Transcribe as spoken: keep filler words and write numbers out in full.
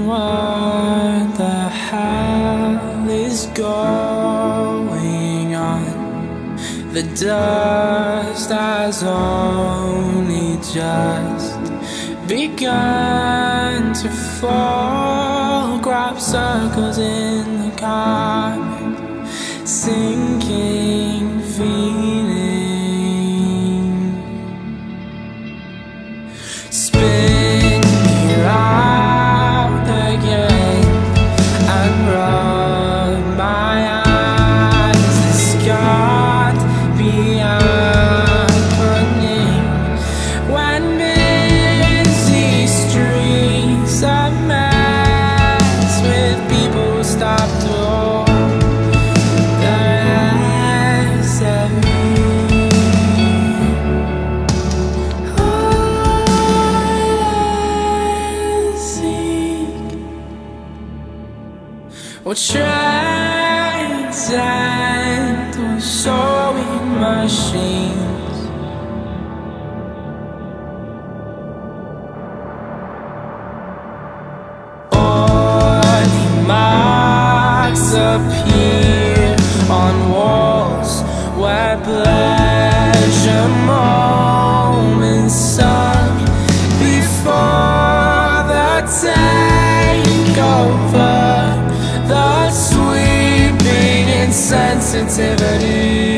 what the hell is going on. The dust has only just begun to fall. Grab circles in the carpet, sinking feeling. Spin me round again and rub my eyes. This got beyond running when busy streets are mess with people who stop to hold their eyes at me. Or trains and or sewing machines. Only marks appear on walls where pleasure moments sung before the takeover. The sweeping insensitivity